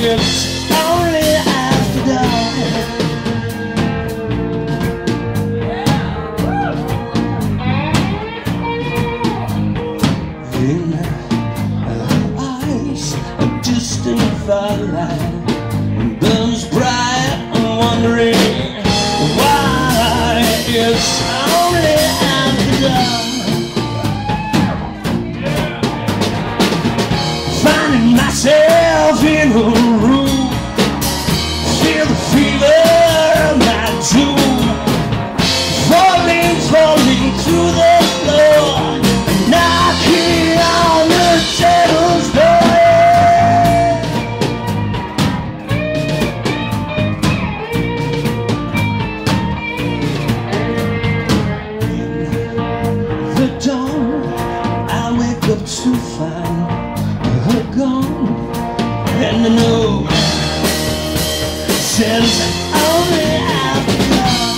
it's only after dark. In her eyes, a distant firelight burns bright, wondering why it's only after dark. Finding myself in a room, feel the fever of my doom, falling through the floor, knocking on the devil's door. In the dawn, I wake up to find her gone, and the note says only after dark.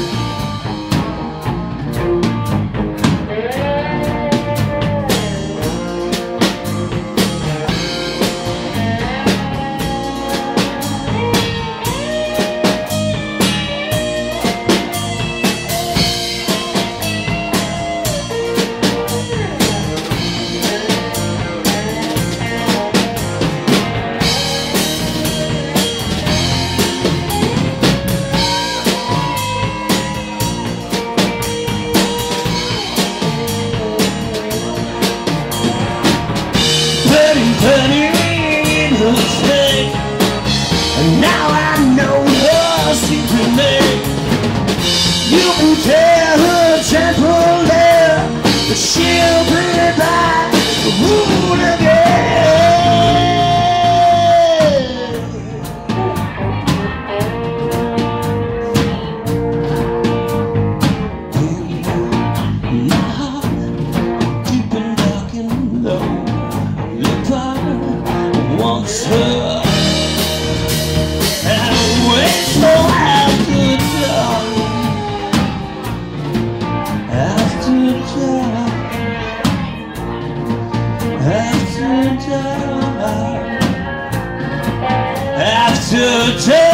Burning in her face, and now I know her secret name. You can tell her gentle air, but she'll be back to rule again. In my heart, deep and dark and low, wants her and waits for after dark. After dark. After dark. After dark.